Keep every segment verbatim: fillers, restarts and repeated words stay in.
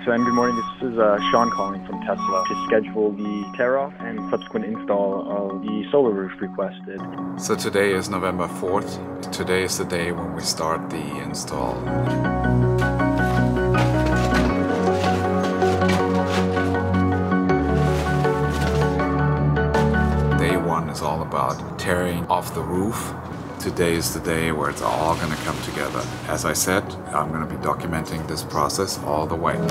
Sven, good morning. This is uh, Sean calling from Tesla to schedule the tear-off and subsequent install of the solar roof requested. So today is November fourth. Today is the day when we start the install. Day one is all about tearing off the roof. Today is the day where it's all going to come together. As I said, I'm going to be documenting this process all the way.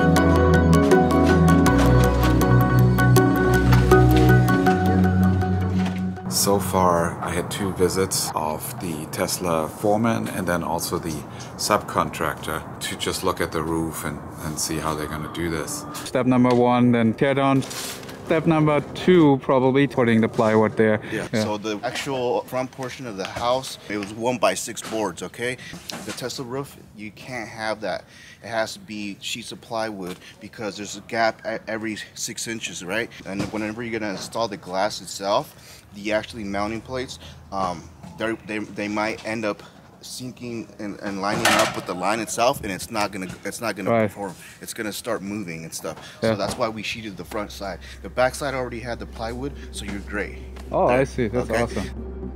So far, I had two visits of the Tesla foreman and then also the subcontractor to just look at the roof and, and see how they're going to do this. Step number one, then tear down. Step number two, probably putting the plywood there. Yeah. yeah. So the actual front portion of the house, it was one by six boards, okay? The Tesla roof, you can't have that. It has to be sheets of plywood because there's a gap at every six inches, right? And whenever you're gonna install the glass itself, the actually mounting plates, um, they they might end up sinking and, and lining up with the line itself, and it's not gonna it's not gonna right. perform. It's gonna start moving and stuff. Yeah. So that's why we sheeted the front side. The back side already had the plywood, so you're great. Oh, there. I see. That's okay. awesome.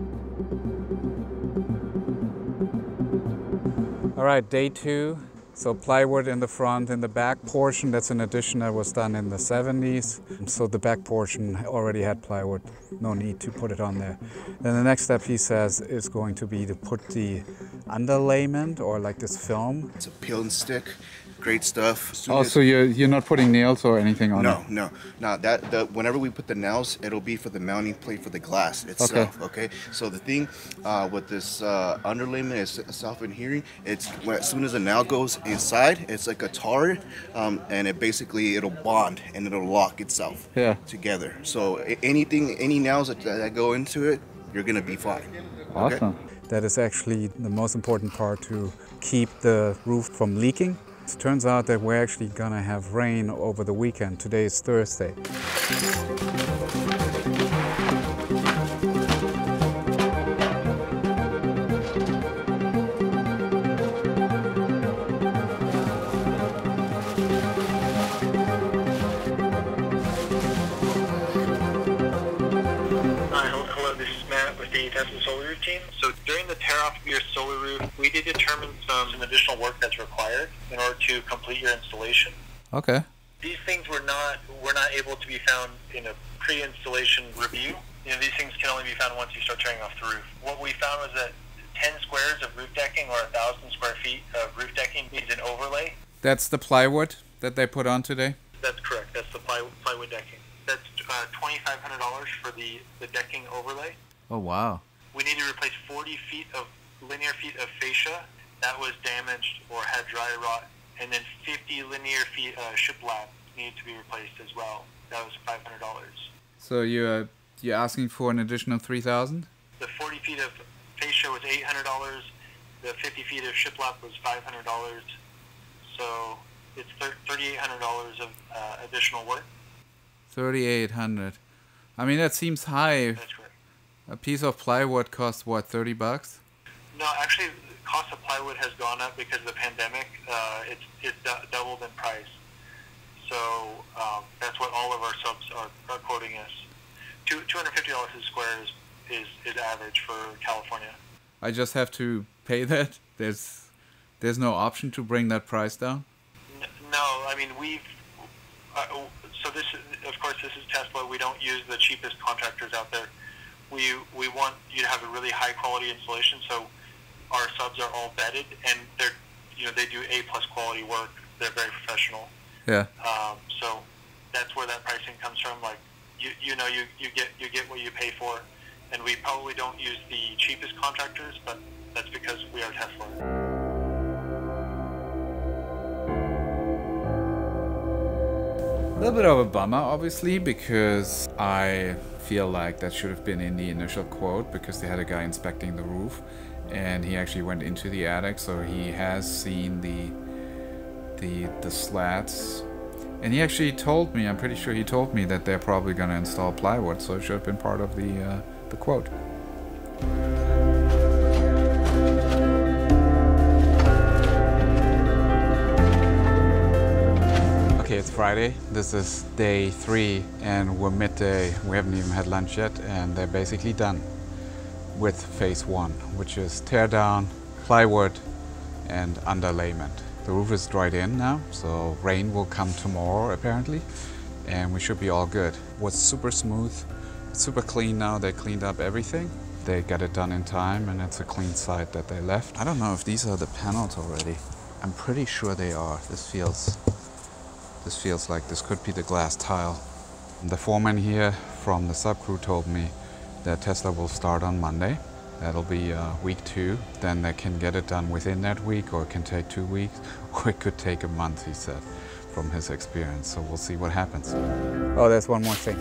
All right, day two. So plywood in the front, in the back portion, that's an addition that was done in the seventies. So the back portion already had plywood, no need to put it on there. Then the next step, he says, is going to be to put the underlayment or like this film. It's a peel and stick, great stuff. Oh, so you're, you're not putting nails or anything on no, it? No, no. Now that the, whenever we put the nails, it'll be for the mounting plate for the glass itself. Okay. okay? So the thing uh, with this uh, underlayment is self-adhering. It's when, as soon as the nail goes inside, it's like a tar, um, and it basically it'll bond and it'll lock itself yeah. together. So anything, any nails that, that go into it, you're gonna be fine. Awesome. Okay? That is actually the most important part to keep the roof from leaking. It turns out that we're actually gonna have rain over the weekend. Today is Thursday. Tesla solar roof team. So during the tear-off of your solar roof, we did determine some, some additional work that's required in order to complete your installation. Okay. These things were not were not able to be found in a pre-installation review. You know, these things can only be found once you start tearing off the roof. What we found was that ten squares of roof decking or one thousand square feet of roof decking needs an overlay. That's the plywood that they put on today? That's correct. That's the ply, plywood decking. That's uh, twenty-five hundred dollars for the, the decking overlay. Oh, wow. We need to replace forty feet of linear feet of fascia that was damaged or had dry rot, and then fifty linear feet uh, shiplap needed to be replaced as well. That was five hundred dollars. So you're you're asking for an additional three thousand? The forty feet of fascia was eight hundred dollars. The fifty feet of shiplap was five hundred dollars. So it's thirty-eight hundred dollars of uh, additional work. thirty-eight hundred. I mean, that seems high. That's correct. A piece of plywood costs what, thirty bucks? No, actually, the cost of plywood has gone up because of the pandemic. Uh, it's it's doubled in price. So um, that's what all of our subs are, are quoting us. Two two hundred fifty dollars a square is, is is average for California. I just have to pay that. There's there's no option to bring that price down. No, I mean we've. Uh, so this is, of course, this is Tesla. We don't use the cheapest contractors out there. We we want you to have a really high quality installation, so our subs are all vetted and they're you know they do A plus quality work. They're very professional. Yeah. Um, so that's where that pricing comes from. Like you you know you, you get you get what you pay for, and we probably don't use the cheapest contractors, but that's because we are Tesla. A little bit of a bummer, obviously, because I feel like that should have been in the initial quote, because they had a guy inspecting the roof and he actually went into the attic, so he has seen the the the slats, and he actually told me, I'm pretty sure he told me that they're probably going to install plywood, so it should have been part of the uh, the quote. It's Friday. This is day three and we're midday. We haven't even had lunch yet and they're basically done with phase one, which is tear down, plywood and underlayment. The roof is dried in now, so rain will come tomorrow apparently and we should be all good. What's super smooth, it's super clean now. They cleaned up everything. They got it done in time and it's a clean site that they left. I don't know if these are the panels already. I'm pretty sure they are. This feels This feels like this could be the glass tile. The foreman here from the subcrew told me that Tesla will start on Monday. That'll be uh, week two. Then they can get it done within that week, or it can take two weeks, or it could take a month, he said, from his experience. So we'll see what happens. Oh, there's one more thing.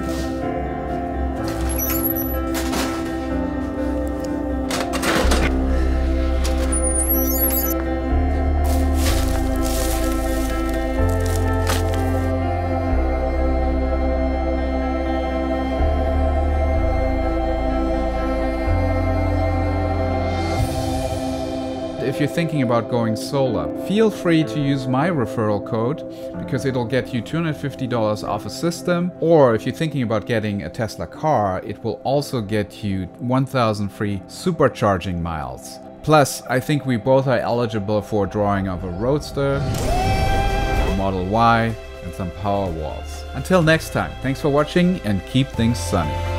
If you're thinking about going solar, feel free to use my referral code because it'll get you two hundred fifty dollars off a system. Or if you're thinking about getting a Tesla car, it will also get you one thousand free supercharging miles. Plus, I think we both are eligible for a drawing of a Roadster, a Model Y, and some power walls. Until next time, thanks for watching and keep things sunny.